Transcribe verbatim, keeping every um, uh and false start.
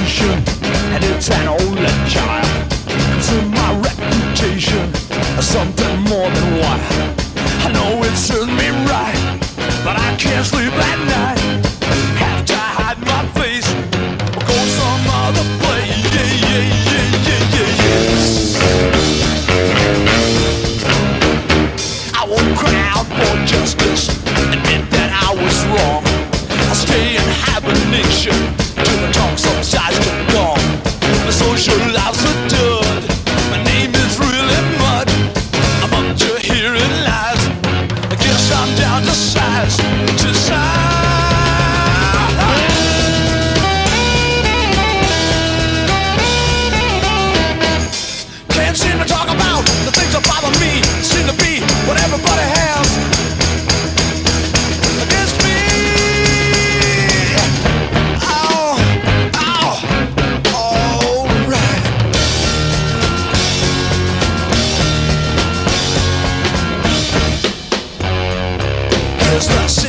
station, and it's an only child. Consume my reputation as something more than what I know it serves me right, but I can't sleep at night. Have to hide my face or go some other place. Yeah, yeah, yeah, yeah, yeah, yeah. I won't cry out for justice, admit that I was wrong. I'll stay in hibernation till the tongue subsides to gone. My social life's a dud. My name is really mud. I'm up to hearing lies. I guess I'm down to size, to size. Can't seem to talk about the things that bother me. Seem to be what everybody has against me. Oh, oh, alright. Here's the